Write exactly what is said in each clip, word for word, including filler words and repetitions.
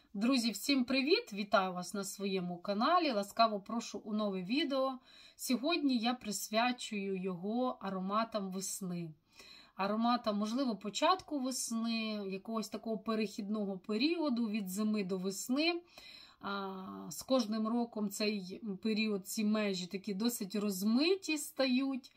Друзі, всім привіт! Вітаю вас на своєму каналі. Ласкаво прошу у нове відео. Сьогодні я присвячую його ароматам весни. Ароматам, можливо, початку весни, якогось такого перехідного періоду від зими до весни. З кожним роком цей період, ці межі такі досить розмиті стають.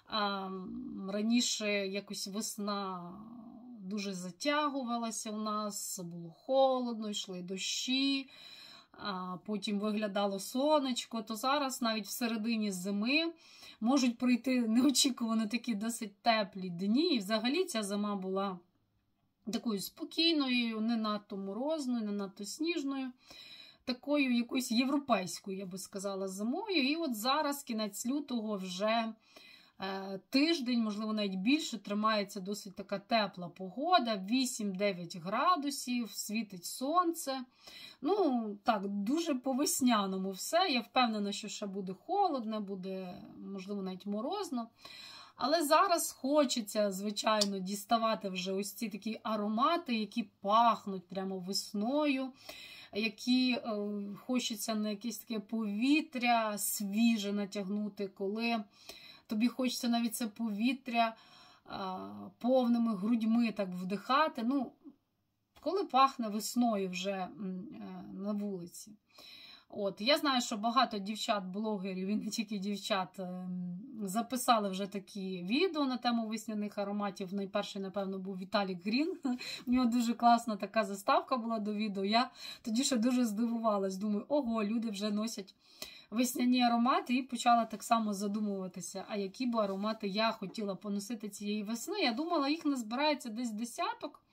Раніше якось весна дуже затягувалася у нас, було холодно, йшли дощі, а потім виглядало сонечко, то зараз навіть в середині зими можуть прийти неочікувано такі досить теплі дні. І взагалі ця зима була такою спокійною, не надто морозною, не надто сніжною, такою якоюсь європейською, я би сказала, зимою. І от зараз, кінець лютого, вже тиждень, можливо, навіть більше, тримається досить така тепла погода, вісім-дев'ять градусів, світить сонце. Ну, так, дуже по-весняному все. Я впевнена, що ще буде холодно, буде, можливо, навіть морозно. Але зараз хочеться, звичайно, діставати вже ось ці такі аромати, які пахнуть прямо весною, які е, хочеться на якесь таке повітря свіже натягнути, коли тобі хочеться навіть це повітря а, повними грудьми так вдихати. Ну, коли пахне весною вже а, на вулиці. От, я знаю, що багато дівчат-блогерів, і не тільки дівчат, записали вже такі відео на тему весняних ароматів. Найперший, напевно, був Віталік Грін. У нього дуже класна така заставка була до відео. Я тоді ще дуже здивувалась. Думаю, ого, люди вже носять весняні аромати, і почала так само задумуватися, а які б аромати я хотіла поносити цієї весни. Я думала, їх назбирається десь десяток,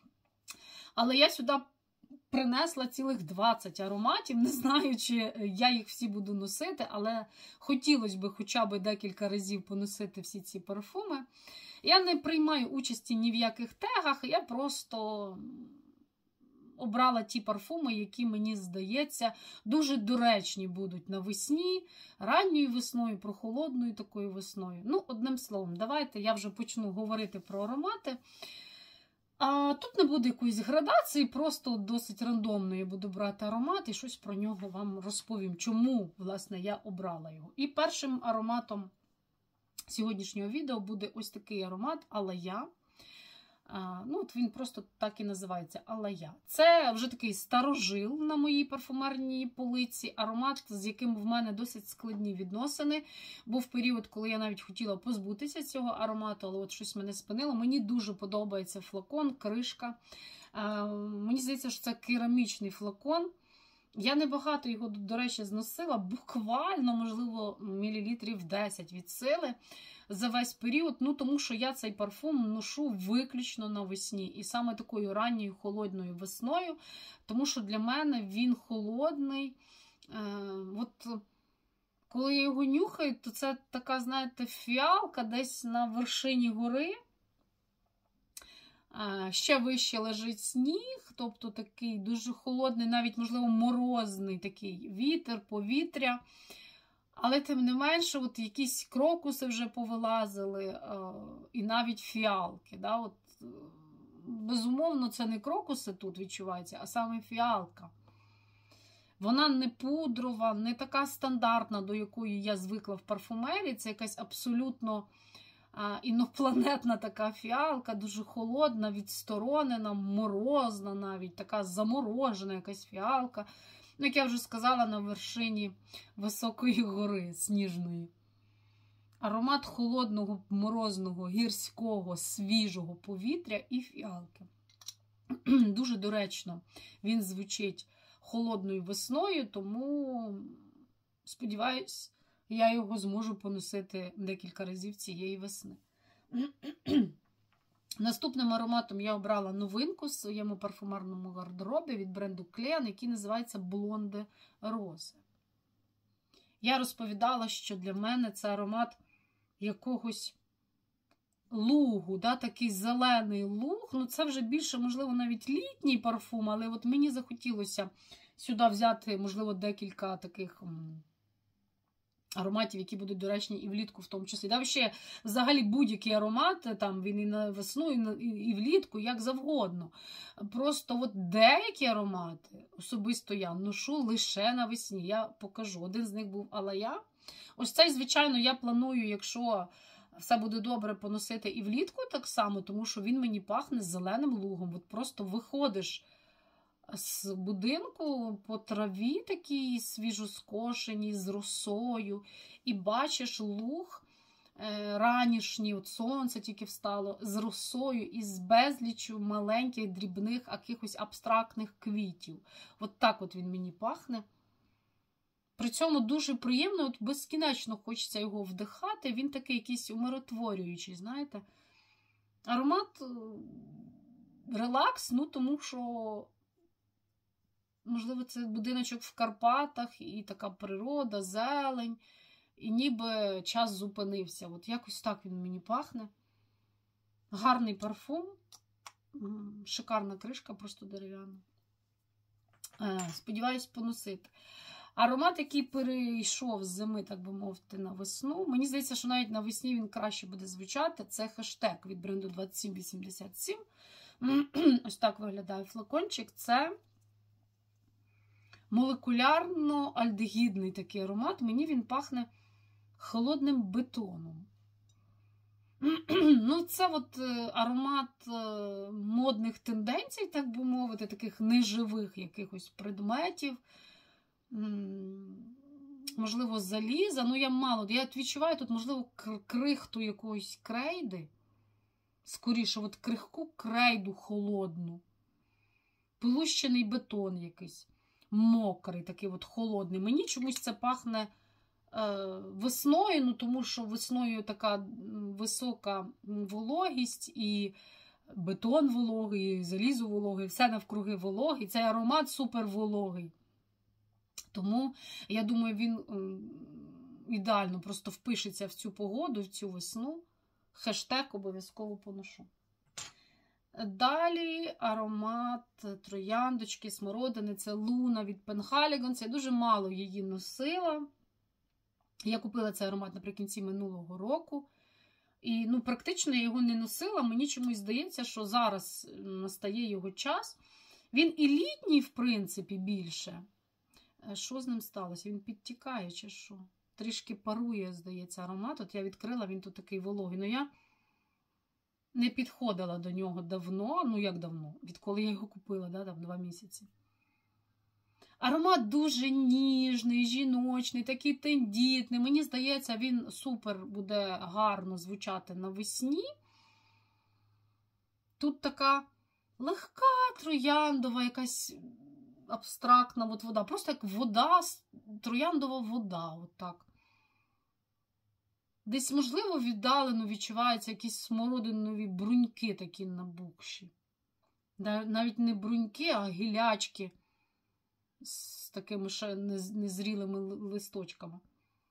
але я сюди принесла цілих двадцять ароматів. Не знаю, чи я їх всі буду носити, але хотілося б хоча б декілька разів поносити всі ці парфуми. Я не приймаю участі ні в яких тегах, я просто обрала ті парфуми, які, мені здається, дуже доречні будуть навесні, ранньою весною, прохолодною такою весною. Ну, одним словом, давайте я вже почну говорити про аромати. А тут не буде якоїсь градації, просто досить рандомно я буду брати аромат і щось про нього вам розповім, чому, власне, я обрала його. І першим ароматом сьогоднішнього відео буде ось такий аромат Алая. А, ну, от він просто так і називається Алая. Це вже такий старожил на моїй парфумерній полиці. Аромат, з яким в мене досить складні відносини. Був період, коли я навіть хотіла позбутися цього аромату, але от щось мене спинило. Мені дуже подобається флакон, кришка. А, мені здається, що це керамічний флакон. Я небагато його, до речі, зносила, буквально, можливо, мілілітрів десять від сили за весь період, ну, тому що я цей парфум ношу виключно навесні. І саме такою ранньою холодною весною, тому що для мене він холодний. Е, от коли я його нюхаю, то це така, знаєте, фіалка десь на вершині гори. Ще вище лежить сніг, тобто такий дуже холодний, навіть, можливо, морозний такий вітер, повітря. Але, тим не менше, от якісь крокуси вже повилазили, і навіть фіалки. Да? От, безумовно, це не крокуси тут відчуваються, а саме фіалка. Вона не пудрова, не така стандартна, до якої я звикла в парфумерії. Це якась абсолютно інопланетна така фіалка, дуже холодна, відсторонена, морозна навіть, така заморожена якась фіалка. Ну, як я вже сказала, на вершині високої гори сніжної. Аромат холодного, морозного, гірського, свіжого повітря і фіалки. Дуже доречно він звучить холодною весною, тому, сподіваюсь, я його зможу поносити декілька разів цієї весни. Наступним ароматом я обрала новинку в своєму парфумерному гардеробі від бренду Клен, який називається Blonde Rose. Я розповідала, що для мене це аромат якогось лугу, да, такий зелений луг. Ну, це вже більше, можливо, навіть літній парфум, але от мені захотілося сюди взяти, можливо, декілька таких ароматів, які будуть доречні і влітку в тому числі. Да, ще взагалі будь-який аромат, там він і на весну, і, на, і, і влітку, як завгодно. Просто от деякі аромати, особисто я ношу лише навесні. Я покажу. Один з них був Алая. Ось цей, звичайно, я планую, якщо все буде добре, поносити і влітку так само, тому що він мені пахне зеленим лугом. От просто виходиш з будинку по траві такій свіжоскошеній, з росою, і бачиш луг е, ранішній, от сонце тільки встало, з росою і з безліччю маленьких, дрібних, якихось абстрактних квітів. От так от він мені пахне. При цьому дуже приємно, от безкінечно хочеться його вдихати, він такий якийсь умиротворюючий, знаєте. Аромат релакс, ну тому що можливо, це будиночок в Карпатах, і така природа, зелень, і ніби час зупинився. От якось так він мені пахне. Гарний парфум, шикарна кришка, просто дерев'яна. Сподіваюсь, поносити. Аромат, який перейшов з зими, так би мовити, на весну. Мені здається, що навіть навесні він краще буде звучати. Це хештег від бренду двадцять сім вісімдесят сім. Ось так виглядає флакончик. Це молекулярно-альдегідний такий аромат. Мені він пахне холодним бетоном. Ну, це от аромат модних тенденцій, так би мовити, таких неживих якихось предметів. Можливо, заліза. Ну, я мало. Я відчуваю тут, можливо, крихту якоїсь крейди. Скоріше, от крихку крейду холодну. Плющений бетон якийсь. Мокрий, такий от холодний. Мені чомусь це пахне е, весною, ну тому що весною така висока вологість, і бетон вологий, і залізо вологий, все навкруги вологий. Цей аромат супер вологий. Тому, я думаю, він е, ідеально просто впишеться в цю погоду, в цю весну. Хештег обов'язково поношу. Далі аромат трояндочки, смородини, це Луна від Penhaligon's. Я дуже мало її носила. Я купила цей аромат наприкінці минулого року. І ну, практично я його не носила. Мені чомусь здається, що зараз настає його час. Він і літній, в принципі, більше. Що з ним сталося? Він підтікає чи що? Трішки парує, здається, аромат. От я відкрила, він тут такий вологий. Ну, я не підходила до нього давно, ну як давно, відколи я його купила, да, там два місяці. Аромат дуже ніжний, жіночний, такий тендітний. Мені здається, він супер буде гарно звучати навесні. Тут така легка трояндова, якась абстрактна от вода. Просто як вода, трояндова вода, отак. Десь, можливо, віддалено відчуваються якісь смородинові бруньки такі набухші. Навіть не бруньки, а гілячки з такими ще незрілими листочками.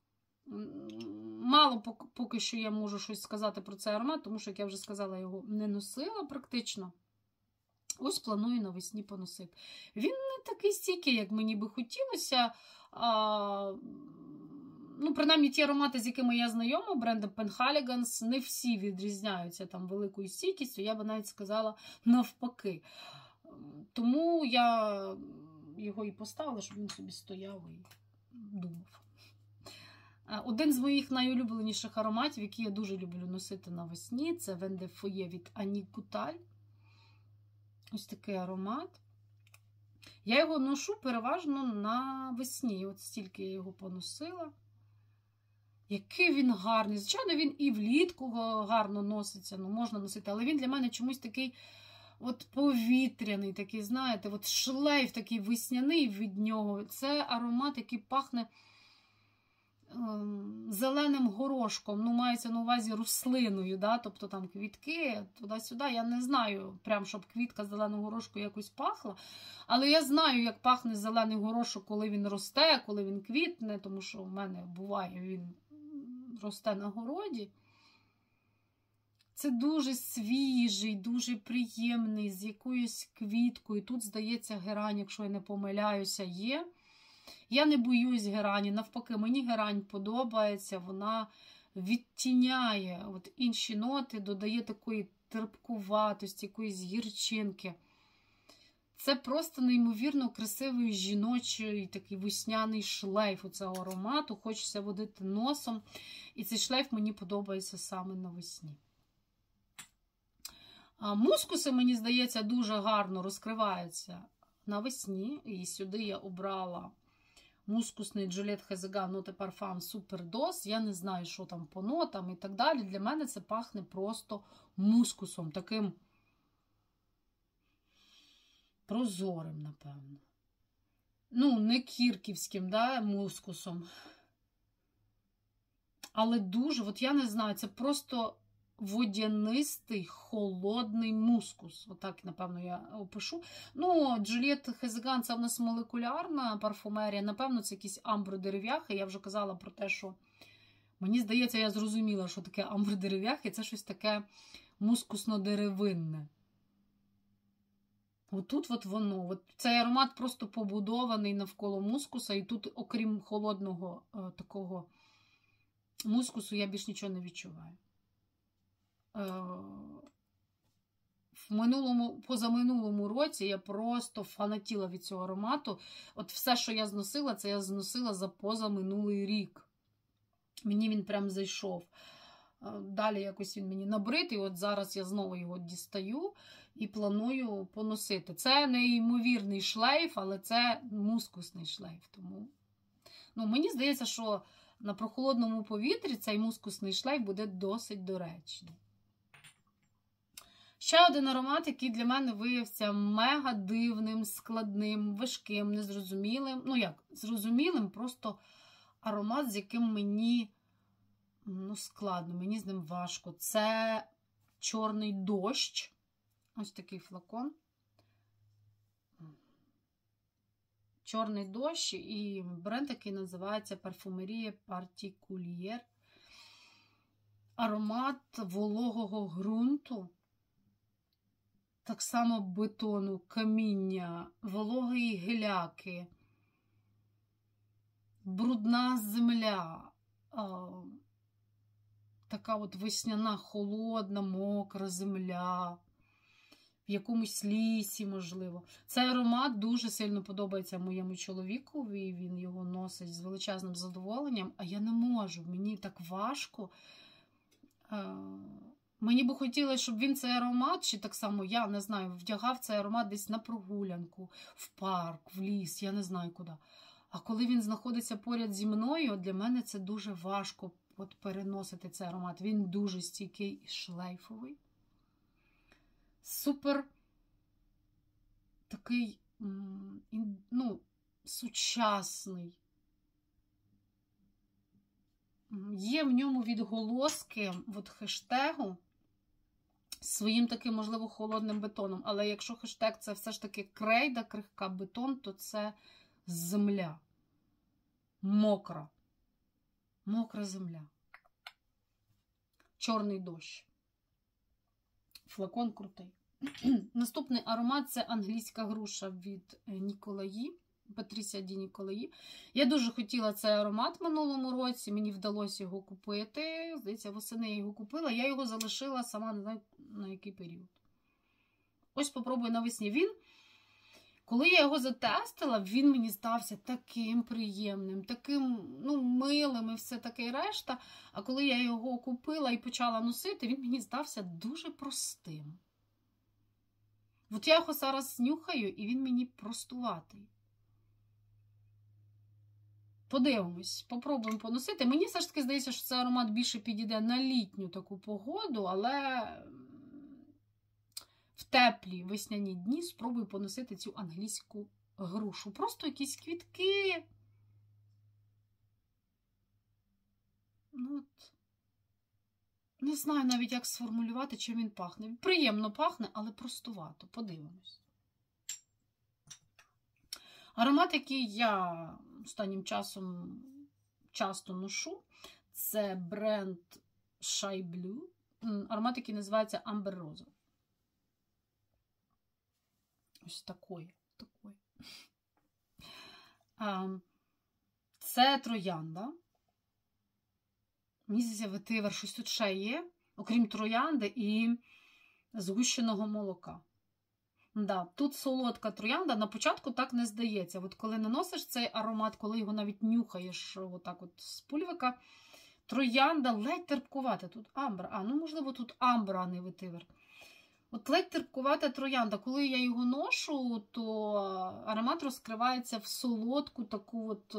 Мало поки що я можу щось сказати про цей аромат, тому що, як я вже сказала, його не носила практично. Ось планую навесні поносити. Він не такий стійкий, як мені би хотілося. А... Ну, принаймні, ті аромати, з якими я знайома, брендом Penhaligon's, не всі відрізняються там великою стійкістю, я би навіть сказала навпаки. Тому я його і поставила, щоб він собі стояв і думав. Один з моїх найулюбленіших ароматів, які я дуже люблю носити навесні, це Vin de Foyer від Annick Goutal. Ось такий аромат. Я його ношу переважно навесні. От стільки я його поносила. Який він гарний. Звичайно, він і влітку гарно носиться, ну можна носити, але він для мене чомусь такий от повітряний, такий, знаєте, от шлейф такий весняний від нього. Це аромат, який пахне ем, зеленим горошком, ну мається на увазі рослиною, да? Тобто там квітки, туди-сюди. Я не знаю, прям, щоб квітка зеленого горошку якось пахла, але я знаю, як пахне зелений горошок, коли він росте, коли він квітне, тому що в мене буває, він росте на городі. Це дуже свіжий, дуже приємний, з якоюсь квіткою. Тут, здається, герань, якщо я не помиляюся, є. Я не боюсь герані, навпаки, мені герань подобається, вона відтіняє от інші ноти, додає такої терпкуватості, якоїсь гірчинки. Це просто неймовірно красивий жіночий такий весняний шлейф у цього аромату. Хочеться водити носом. І цей шлейф мені подобається саме навесні. А мускуси, мені здається, дуже гарно розкриваються навесні. І сюди я обрала мускусний Juliette Hazegan Note Parfum Super Dose. Я не знаю, що там по нотам і так далі. Для мене це пахне просто мускусом. Таким прозорим, напевно. Ну, не кірківським, да, мускусом. Але дуже, от я не знаю, це просто водянистий, холодний мускус. Отак, напевно, я опишу. Ну, Juliette Hazegan, це в нас молекулярна парфумерія. Напевно, це якісь амбродерев'яхи. Я вже казала про те, що мені здається, я зрозуміла, що таке амбродерев'яхи. Це щось таке мускусно-деревинне. Отут от воно. От цей аромат просто побудований навколо мускуса. І тут, окрім холодного е, такого мускусу, я більш нічого не відчуваю. Е, в минулому, позаминулому році я просто фанатіла від цього аромату. От все, що я зносила, це я зносила за позаминулий рік. Мені він прям зайшов. Далі якось він мені набрид, і от зараз я знову його дістаю і планую поносити. Це неймовірний шлейф, але це мускусний шлейф. Тому, ну, мені здається, що на прохолодному повітрі цей мускусний шлейф буде досить доречний. Ще один аромат, який для мене виявився мега дивним, складним, важким, незрозумілим. Ну як, зрозумілим, просто аромат, з яким мені, ну, складно, мені з ним важко. Це чорний дощ. Ось такий флакон. Чорний дощ, і бренд такий називається Parfumerie Particulière. Аромат вологого ґрунту, так само бетону, каміння, вологої геляки, брудна земля, така от весняна, холодна, мокра земля, в якомусь лісі, можливо. Цей аромат дуже сильно подобається моєму чоловікові, він його носить з величезним задоволенням, а я не можу, мені так важко. Мені би хотілося, щоб він цей аромат, чи так само, я не знаю, вдягав цей аромат десь на прогулянку, в парк, в ліс, я не знаю куди. А коли він знаходиться поряд зі мною, для мене це дуже важко от переносити цей аромат. Він дуже стійкий і шлейфовий. Супер такий, ну, сучасний. Є в ньому відголоски от хештегу своїм таким, можливо, холодним бетоном. Але якщо хештег це все ж таки крейда, крихка, бетон, то це земля. Мокра. Мокра земля. Чорний дощ. Флакон крутий. Наступний аромат – це англійська груша від Ніколаї. Патрісія Ді Ніколаї. Я дуже хотіла цей аромат в минулому році, мені вдалося його купити. Здається, восени я його купила. Я його залишила сама не знаю на який період. Ось попробую навесні. Він, коли я його затестила, він мені здався таким приємним, таким, ну, милим і все таке і решта. А коли я його купила і почала носити, він мені здався дуже простим. От я його зараз нюхаю, і він мені простуватий. Подивимось, попробуємо поносити. Мені все ж таки здається, що цей аромат більше підійде на літню таку погоду, але в теплі весняні дні спробую поносити цю англійську грушу. Просто якісь квітки. Ну, от. Не знаю навіть, як сформулювати, чим він пахне. Приємно пахне, але простувато. Подивимось. Аромат, який я останнім часом часто ношу, це бренд Shy Blue. Аромат, який називається Amber Rose. Ось такий. такий. А, Це троянда. Мені здається, ветивер, щось тут ще є, окрім троянди і згущеного молока. Да, тут солодка троянда, на початку так не здається. От коли наносиш цей аромат, коли його навіть нюхаєш отак от з пульвика, троянда ледь терпкувата. Тут амбра. А, ну можливо тут амбра, а не ветивер. От ледь терпкувата троянда. Коли я його ношу, то аромат розкривається в солодку таку от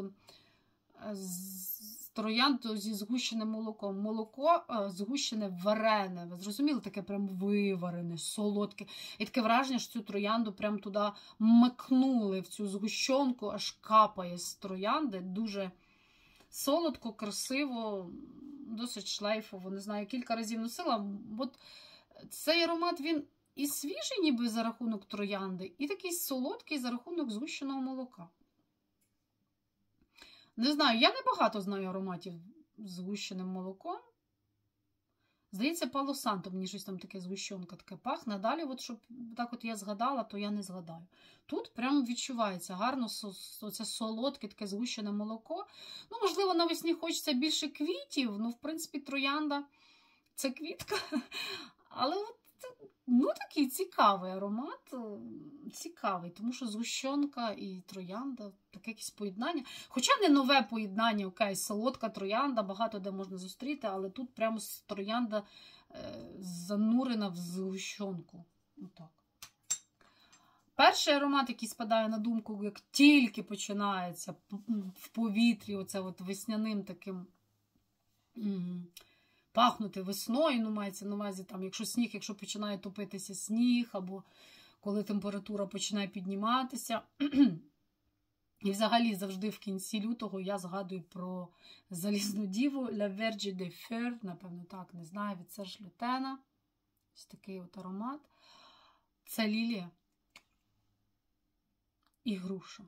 троянду зі згущеним молоком. Молоко згущене варене. Ви зрозуміли? Таке прям виварене, солодке. І таке враження, що цю троянду прям туди макнули в цю згущенку, аж капає з троянди. Дуже солодко, красиво, досить шлейфово. Не знаю, кілька разів носила. От цей аромат, він і свіжий, ніби за рахунок троянди, і такий солодкий за рахунок згущеного молока. Не знаю, я не багато знаю ароматів з згущеним молоком. Здається, Пало Санто, мені щось там таке згущенка таке пахне. Далі, от, щоб так от я згадала, то я не згадаю. Тут прямо відчувається гарно це солодке, таке згущене молоко. Ну, можливо, навесні хочеться більше квітів. Ну, в принципі, троянда – це квітка. Але от, ну, такий цікавий аромат. Цікавий, тому що згущенка і троянда – таке якесь поєднання. Хоча не нове поєднання, окей, солодка троянда, багато де можна зустріти, але тут прямо троянда е, занурена в згущенку. Отак. Перший аромат, який спадає на думку, як тільки починається в повітрі, оце от весняним таким м пахнути весною, ну, мається на увазі, там, якщо сніг, якщо починає топитися сніг, або коли температура починає підніматися. І взагалі завжди в кінці лютого я згадую про залізну діву La Verge de Fer, напевно так, не знаю, від Серж Лютена. Ось такий от аромат. Це лілія і груша.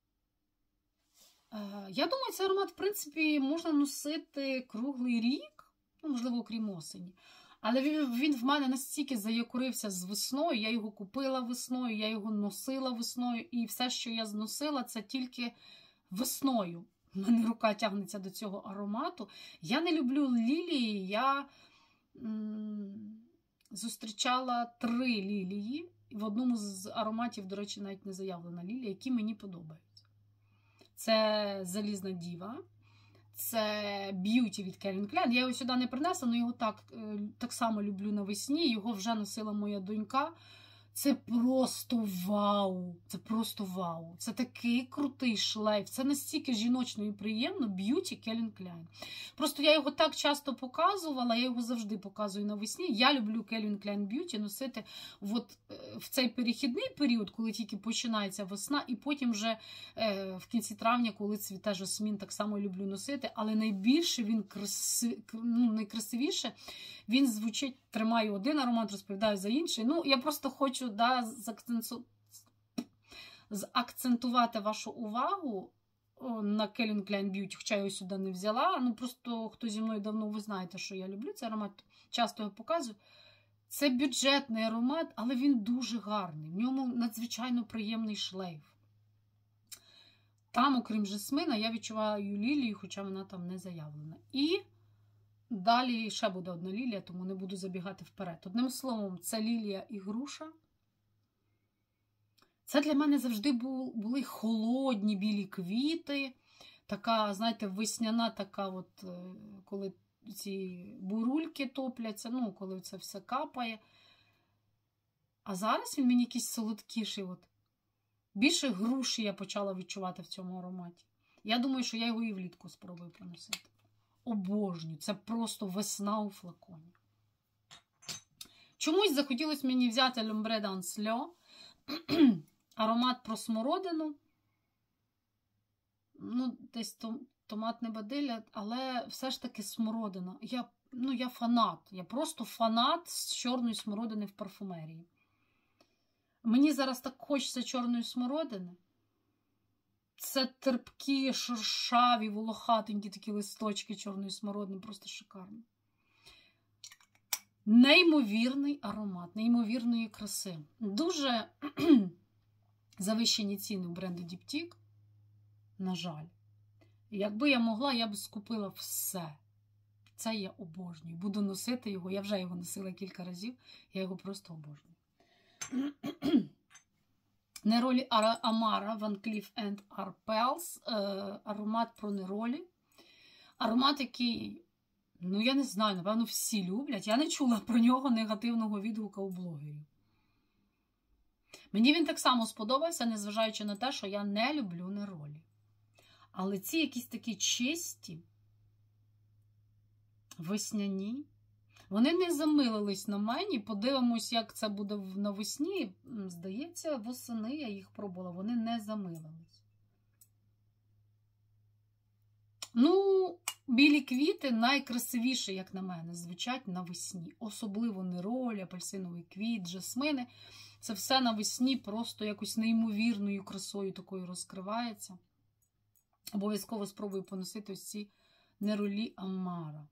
Я думаю, цей аромат, в принципі, можна носити круглий рік, ну, можливо, окрім осені. Але він, він в мене настільки заякурився з весною, я його купила весною, я його носила весною, і все, що я зносила, це тільки весною. У мене рука тягнеться до цього аромату. Я не люблю лілії, я м зустрічала три лілії. В одному з ароматів, до речі, навіть не заявлена лілія, які мені подобаються. Це залізна діва. Це б'юті від Calvin Klein. Я його сюди не принесла, але його так, так само люблю навесні. Його вже носила моя донька. Це просто вау. Це просто вау. Це такий крутий шлейф. Це настільки жіночно і приємно. Б'юті Calvin Klein. Просто я його так часто показувала, я його завжди показую навесні. Я люблю Calvin Klein Beauty носити от в цей перехідний період, коли тільки починається весна, і потім вже е, в кінці травня, коли цвіте жасмін, так само люблю носити. Але найбільше він краси... ну, найкрасивіше, він звучить, тримаю один аромат, розповідаю за інший. Ну, я просто хочу да, заакценту... заакцентувати вашу увагу на Calvin Klein Beauty, хоча я його сюди не взяла. Ну, просто, хто зі мною давно, ви знаєте, що я люблю цей аромат, часто його показую. Це бюджетний аромат, але він дуже гарний. В ньому надзвичайно приємний шлейф. Там, окрім жасмина, я відчуваю лілію, хоча вона там не заявлена. І далі ще буде одна лілія, тому не буду забігати вперед. Одним словом, це лілія і груша. Це для мене завжди були холодні білі квіти. Така, знаєте, весняна така, от, коли ці бурульки топляться, ну, коли це все капає. А зараз він мені якийсь солодкіший. От. Більше груші я почала відчувати в цьому ароматі. Я думаю, що я його і влітку спробую поносити. Обожнюю. Це просто весна у флаконі. Чомусь захотілося мені взяти L'Ombre d'un Slio. Аромат про смородину. Ну, десь томатне бадилля, але все ж таки смородина. Я, ну, я фанат. Я просто фанат з чорної смородини в парфумерії. Мені зараз так хочеться чорної смородини. Це терпкі, шершаві, волохатенькі такі листочки чорної смородини. Просто шикарно. Неймовірний аромат, неймовірної краси. Дуже завищені ціни у бренду Diptyque. На жаль. Якби я могла, я б скупила все. Це я обожнюю. Буду носити його. Я вже його носила кілька разів. Я його просто обожнюю. Неролі Амара Van Cleef and Arpels. Аромат про неролі. Аромат, який, ну я не знаю, напевно, всі люблять. Я не чула про нього негативного відгука у блогерів. Мені він так само сподобався, незважаючи на те, що я не люблю неролі. Але ці якісь такі чисті, весняні, вони не замилились на мені. Подивимось, як це буде навесні. Здається, восени я їх пробувала. Вони не замилились. Ну, білі квіти найкрасивіше, як на мене, звучать навесні. Особливо неролі, апельсиновий квіт, жасмини. Це все навесні просто якось неймовірною красою такою розкривається. Обов'язково спробую поносити ось ці неролі Амара.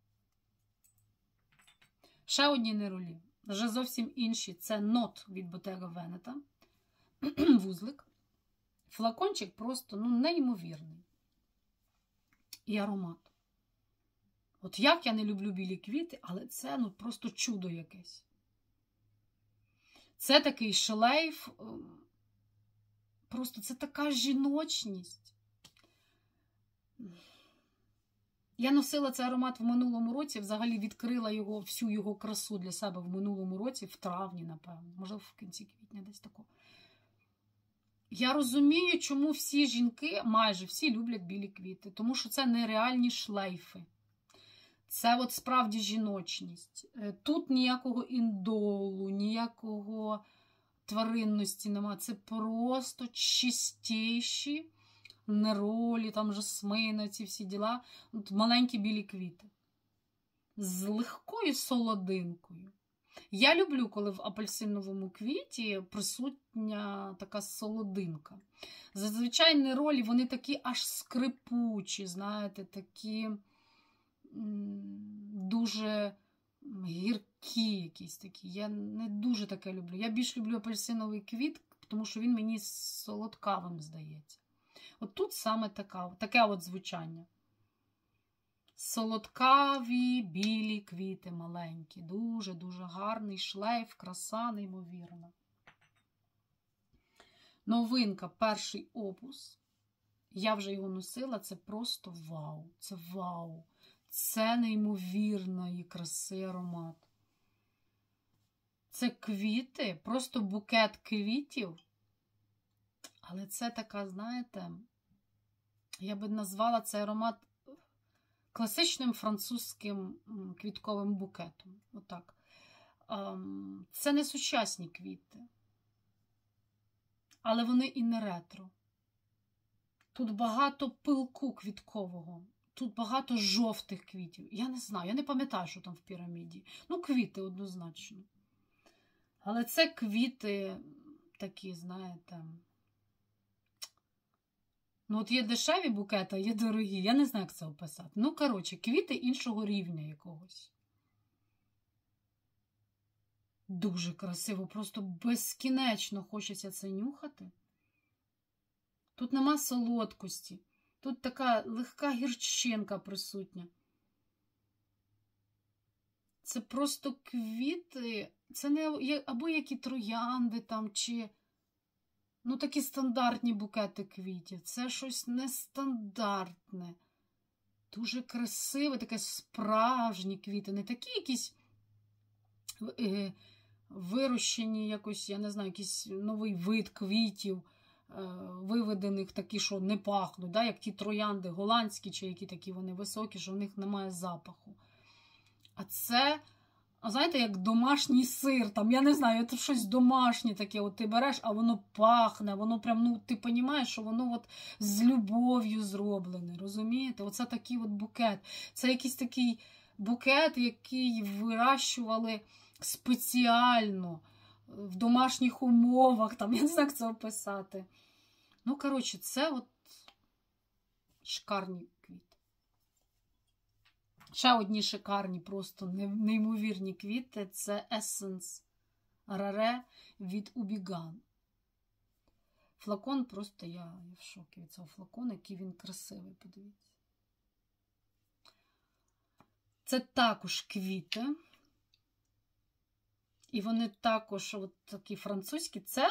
Ще одні неролі. Вже зовсім інші. Це Нот від Bottega Veneta. Вузлик. Флакончик просто, ну, неймовірний. І аромат. От як я не люблю білі квіти, але це, ну, просто чудо якесь. Це такий шлейф. Просто це така жіночність. Я носила цей аромат в минулому році, взагалі відкрила його, всю його красу для себе в минулому році, в травні, напевно, може в кінці квітня десь тако. Я розумію, чому всі жінки, майже всі люблять білі квіти, тому що це нереальні шлейфи. Це от справді жіночність. Тут ніякого індолу, ніякого тваринності нема. Це просто чистіші неролі, там жасмини, ці всі діла. От маленькі білі квіти. З легкою солодинкою. Я люблю, коли в апельсиновому квіті присутня така солодинка. Зазвичай неролі, вони такі аж скрипучі, знаєте, такі дуже гіркі якісь такі. Я не дуже таке люблю. Я більш люблю апельсиновий квіт, тому що він мені солодкавим здається. От тут саме така, таке от звучання. Солодкаві білі квіти маленькі. Дуже-дуже гарний шлейф, краса неймовірна. Новинка, перший опус. Я вже його носила, це просто вау. Це вау. Це неймовірної краси аромат. Це квіти, просто букет квітів. Але це така, знаєте, я би назвала цей аромат класичним французьким квітковим букетом. Отак. Це не сучасні квіти. Але вони і не ретро. Тут багато пилку квіткового. Тут багато жовтих квітів. Я не знаю, я не пам'ятаю, що там в піраміді. Ну, квіти однозначно. Але це квіти такі, знаєте... Ну, от є дешеві букети, є дорогі. Я не знаю, як це описати. Ну, коротше, квіти іншого рівня якогось. Дуже красиво, просто безкінечно хочеться це нюхати. Тут нема солодкості. Тут така легка гірчинка присутня. Це просто квіти, це не або які троянди там, чи... Ну, такі стандартні букети квітів. Це щось нестандартне. Дуже красиве, таке справжні квіти. Не такі якісь е, вирощені якось, я не знаю, якийсь новий вид квітів, е, виведених такі, що не пахнуть, да? Як ті троянди голландські, чи які такі вони високі, що в них немає запаху. А це... А знаєте, як домашній сир, там, я не знаю, це щось домашнє таке, от ти береш, а воно пахне, воно прям, ну, ти розумієш, що воно от з любов'ю зроблене, розумієте? Оце такий от букет. Це якийсь такий букет, який вирощували спеціально, в домашніх умовах, там, я не знаю, як це описати. Ну, коротше, це от шикарні квіти. Ще одні шикарні, просто неймовірні квіти. Це Essence Rare від Убіган. Флакон просто, я, я в шокі від цього флакону, який він красивий, подивіться. Це також квіти. І вони також от такі французькі. Це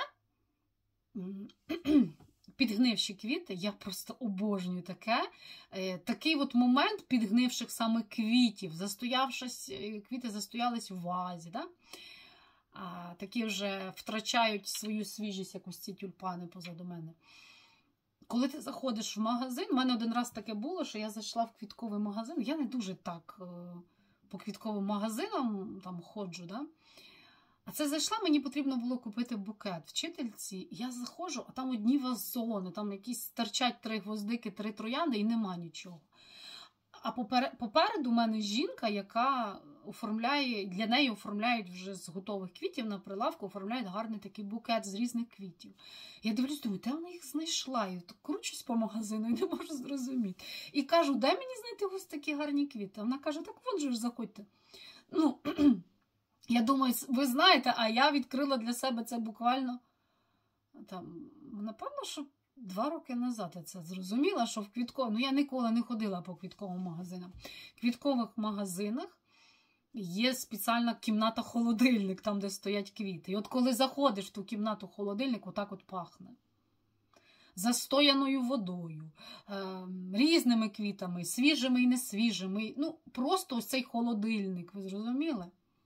підгнивші квіти. Я просто обожнюю таке. Такий от момент підгнивших саме квітів. Застоявшись, квіти застоялись в вазі. Да? А такі вже втрачають свою свіжість, як ось ці тюльпани позаду мене. Коли ти заходиш в магазин, в мене один раз таке було, що я зайшла в квітковий магазин. Я не дуже так по квітковим магазинам там ходжу, да? А це зайшла, мені потрібно було купити букет вчительці. Я заходжу, а там одні вазони, там якісь торчать три гвоздики, три троянди і нема нічого. А попереду у мене жінка, яка оформляє, для неї оформляють вже з готових квітів на прилавку, оформляють гарний такий букет з різних квітів. Я дивлюсь, думаю, де вона їх знайшла? І кручусь по магазину і не можу зрозуміти. І кажу, де мені знайти ось такі гарні квіти? Вона каже, так вон же ж, заходьте. Ну, я думаю, ви знаєте, а я відкрила для себе це буквально, там, напевно, що Два роки назад я це зрозуміла, що в квітковому, ну я ніколи не ходила по квітковим магазинам. В квіткових магазинах є спеціальна кімната-холодильник, там, де стоять квіти. І от коли заходиш в ту кімнату-холодильник, отак от пахне. Застояною водою, е, різними квітами, свіжими і несвіжими. Ну, просто ось цей холодильник, ви зрозуміли?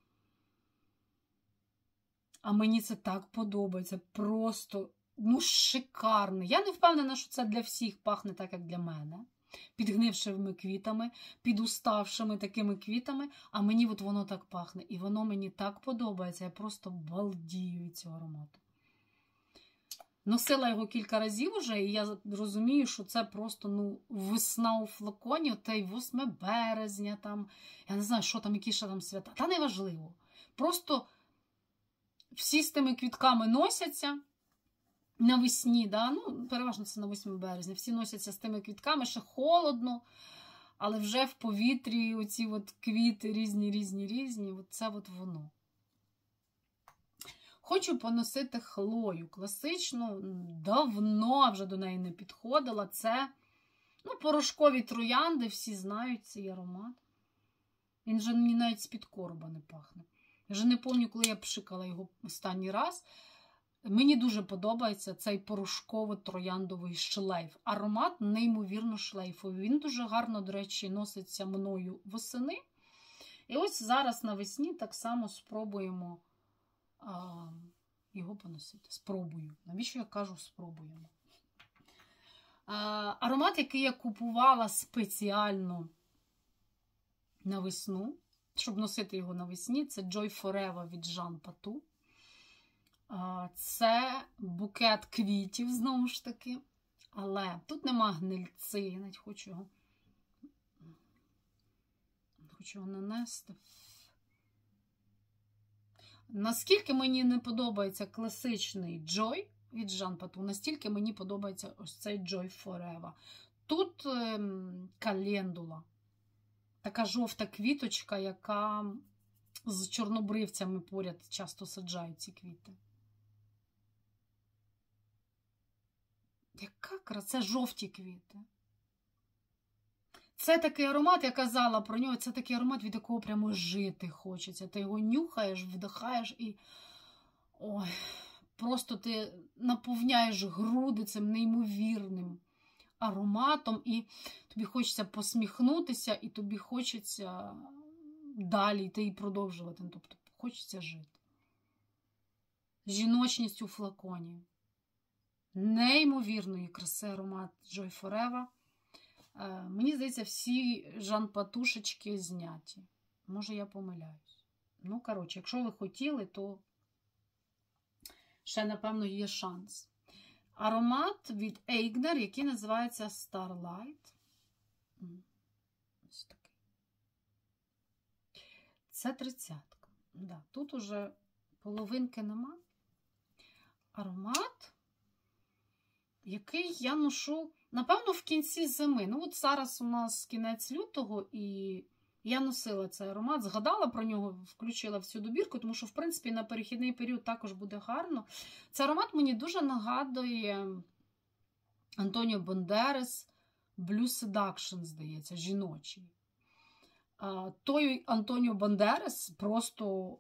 А мені це так подобається, просто... Ну, шикарний. Я не впевнена, що це для всіх пахне так, як для мене. Підгнившими квітами, підуставшими такими квітами, а мені от воно так пахне. І воно мені так подобається, я просто балдію від цього аромату. Носила його кілька разів уже, і я розумію, що це просто, ну, весна у флаконі, отей восьме березня, там, я не знаю, що там, які ще там свята. Та неважливо. Просто всі з тими квітками носяться. Навесні, да? Ну, переважно це на восьме березня. Всі носяться з тими квітками, ще холодно, але вже в повітрі оці от квіти різні, різні, різні. От це от воно. Хочу поносити Хлою класичну, давно вже до неї не підходила. Це, ну, порошкові троянди, всі знають цей аромат. Він вже мені навіть з-під короба не пахне. Я вже не пам'ятаю, коли я пшикала його останній раз. Мені дуже подобається цей порошково-трояндовий шлейф. Аромат неймовірно шлейфовий. Він дуже гарно, до речі, носиться мною восени. І ось зараз навесні так само спробуємо а, його поносити. Спробую. Навіщо я кажу спробуємо? А, аромат, який я купувала спеціально на весну, щоб носити його навесні, це Joy Forever від Jean Patou. Це букет квітів, знову ж таки. Але тут нема гнильци. Я навіть хочу його, хочу його нанести. Наскільки мені не подобається класичний Joy від Jean Patou, настільки мені подобається ось цей Joy Forever. Тут ем, календула. Така жовта квіточка, яка з чорнобривцями поряд часто саджають ці квіти. Яка краса, це жовті квіти. Це такий аромат, я казала про нього, це такий аромат, від якого прямо жити хочеться. Ти його нюхаєш, вдихаєш і ой, просто ти наповняєш груди цим неймовірним ароматом, і тобі хочеться посміхнутися, і тобі хочеться далі йти і продовжувати. Тобто хочеться жити. Жіночність у флаконі. Неймовірної краси аромат Joy Forever. Е, мені здається, всі Жан-Патушечки зняті. Може, я помиляюсь. Ну, коротше, якщо ви хотіли, то ще, напевно, є шанс. Аромат від Eigner, який називається Starlight. Ось такий. Це тридцятка. Да, тут уже половинки нема. Аромат, який я ношу, напевно, в кінці зими. Ну, от зараз у нас кінець лютого, і я носила цей аромат, згадала про нього, включила в цю добірку, тому що, в принципі, на перехідний період також буде гарно. Цей аромат мені дуже нагадує Антоніо Бандерас Blue Seduction, здається, жіночий. Той Антоніо Бандерас просто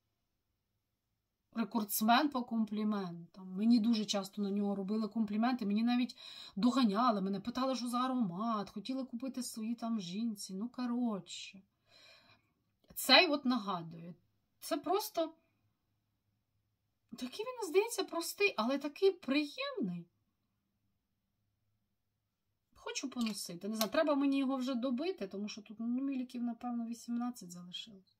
рекордсмен по компліментам. Мені дуже часто на нього робили компліменти, мені навіть доганяли, мене питали, що за аромат, хотіли купити свої там жінці. Ну, коротше. Цей от нагадує. Це просто такий він, здається, простий, але такий приємний. Хочу поносити. Не знаю, треба мені його вже добити, тому що тут, ну, міліків, напевно, вісімнадцять залишилось.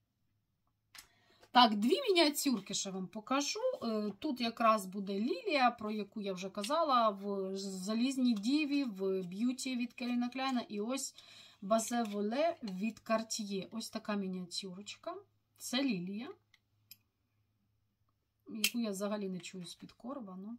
Так, дві мініатюрки ще вам покажу. Тут якраз буде лілія, про яку я вже казала, в залізній діві, в б'юті від Келіна Кляйна. І ось Базе Воле від Cartier. Ось така мініатюрочка. Це лілія, яку я взагалі не чую з-під короба. Ну.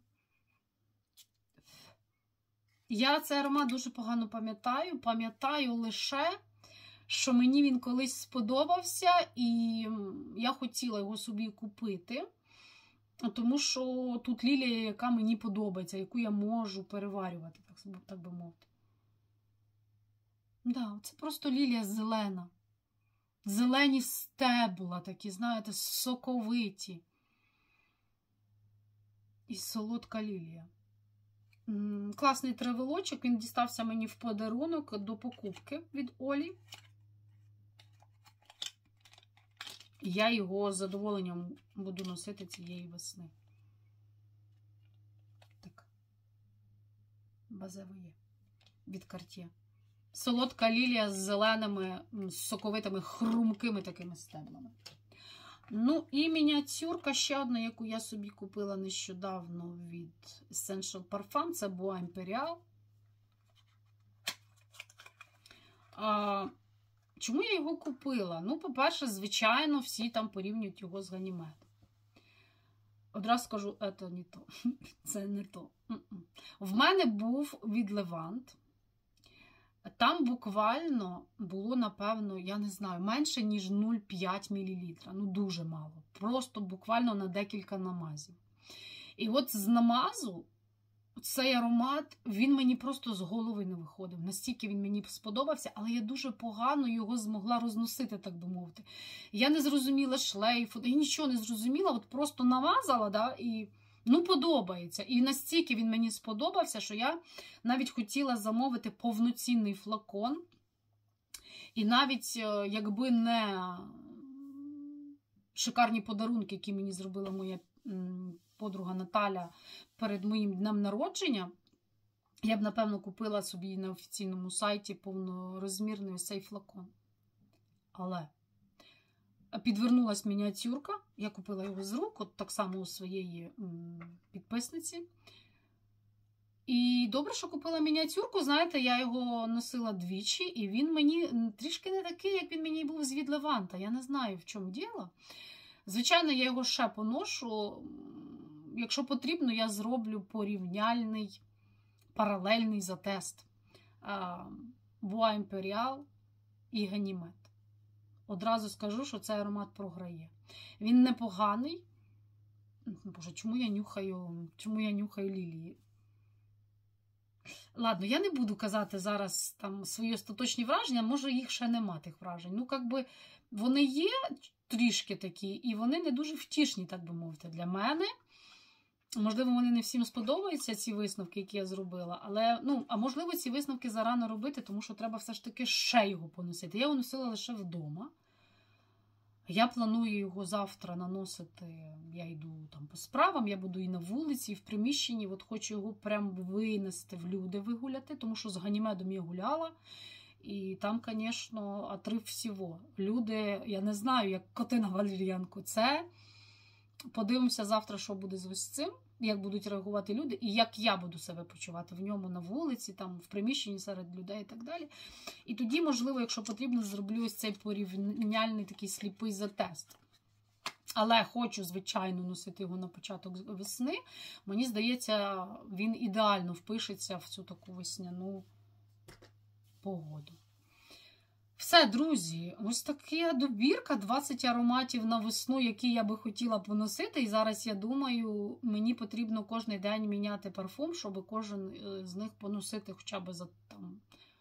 Я цей аромат дуже погано пам'ятаю. Пам'ятаю лише, що мені він колись сподобався, і я хотіла його собі купити, тому що тут лілія, яка мені подобається, яку я можу переварювати, так, так би мовити. Да, це просто лілія зелена. Зелені стебла такі, знаєте, соковиті. І солодка лілія. Класний тревелочок, він дістався мені в подарунок до покупки від Олі. І я його з задоволенням буду носити цієї весни. Так. Базе Воле від Cartier. Солодка лілія з зеленими, з соковитими, хрумкими такими стеблами. Ну і мініатюрка ще одна, яку я собі купила нещодавно від Essential Parfum, це Bois Imperial. А, чому я його купила? Ну, по-перше, звичайно, всі там порівнюють його з Ганімедом. Одразу скажу, це не то. Це не то. В мене був від Левант. Там буквально було, напевно, я не знаю, менше, ніж нуль цілих п'ять мілілітра. Ну, дуже мало. Просто буквально на декілька намазів. І от з намазу цей аромат, він мені просто з голови не виходив. Настільки він мені сподобався, але я дуже погано його змогла розносити, так би мовити. Я не зрозуміла шлейфу, я нічого не зрозуміла, от просто намазала, да, і... Ну, подобається. І настільки він мені сподобався, що я навіть хотіла замовити повноцінний флакон. І навіть, якби не шикарні подарунки, які мені зробила моя подруга Наталя перед моїм днем народження, я б, напевно, купила собі на офіційному сайті повнорозмірний ось цей флакон. Але підвернулась мініатюрка, я купила його з рук, от так само у своєї підписниці. І добре, що купила мініатюрку, знаєте, я його носила двічі, і він мені трішки не такий, як він мені був з від Леванта. Я не знаю, в чому діло. Звичайно, я його ще поношу. Якщо потрібно, я зроблю порівняльний, паралельний затест. Bois Imperial і Ганімед. Одразу скажу, що цей аромат програє. Він непоганий. Боже, чому я нюхаю, чому я нюхаю лілії? Ладно, я не буду казати зараз там свої остаточні враження, може їх ще нема, тих вражень. Ну, як би, вони є трішки такі, і вони не дуже втішні, так би мовити, для мене. Можливо, вони не всім сподобаються, ці висновки, які я зробила, але, ну, а можливо, ці висновки зарано робити, тому що треба все ж таки ще його поносити. Я його носила лише вдома. Я планую його завтра наносити, я йду там по справам, я буду і на вулиці, і в приміщенні, от хочу його прям винести в люди вигуляти, тому що з Ганімедом я гуляла, і там, звісно, отрив всього. Люди, я не знаю, як коти на валер'янку, це подивимося завтра, що буде з ось цим, як будуть реагувати люди, і як я буду себе почувати в ньому на вулиці, там, в приміщенні серед людей і так далі. І тоді, можливо, якщо потрібно, зроблю ось цей порівняльний такий сліпий затест. Але хочу, звичайно, носити його на початок весни. Мені здається, він ідеально впишеться в цю таку весняну погоду. Все, друзі, ось така добірка, двадцять ароматів на весну, які я би хотіла поносити. І зараз, я думаю, мені потрібно кожен день міняти парфум, щоб кожен з них поносити хоча б за там,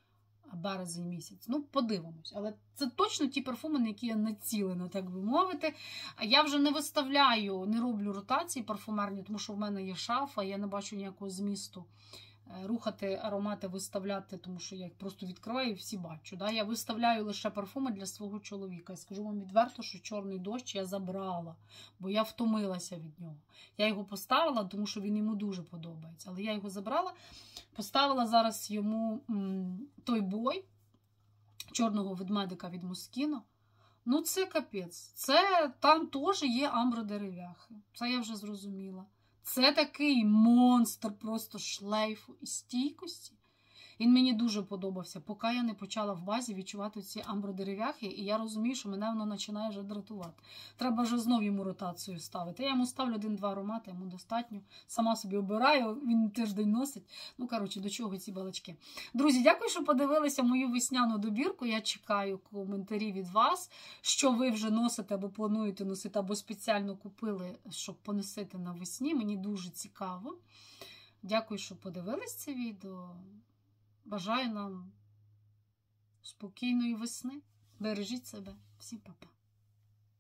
березень місяць. Ну, подивимось. Але це точно ті парфуми, на які я націлена, так би мовити. А я вже не виставляю, не роблю ротації парфумерні, тому що в мене є шафа, я не бачу ніякого змісту рухати аромати, виставляти, тому що я їх просто відкриваю і всі бачу. Да? Я виставляю лише парфуми для свого чоловіка. Я скажу вам відверто, що чорний дощ я забрала, бо я втомилася від нього. Я його поставила, тому що він йому дуже подобається. Але я його забрала, поставила зараз йому м, той бой чорного ведмедика від Moschino. Ну це капець. Це там теж є амбродерев'яхи. Це я вже зрозуміла. Це такий монстр просто шлейфу і стійкості. Він мені дуже подобався, поки я не почала в базі відчувати ці амбродерев'яхи, і я розумію, що мене воно починає вже дратувати. Треба вже знов йому ротацію ставити. Я йому ставлю один-два аромати, йому достатньо. Сама собі обираю, він тиждень носить. Ну, коротше, до чого ці балачки. Друзі, дякую, що подивилися мою весняну добірку. Я чекаю коментарі від вас, що ви вже носите або плануєте носити, або спеціально купили, щоб поносити навесні. Мені дуже цікаво. Дякую, що подивились це відео. Бажаю нам спокійної весни. Бережіть себе. Всім па-па.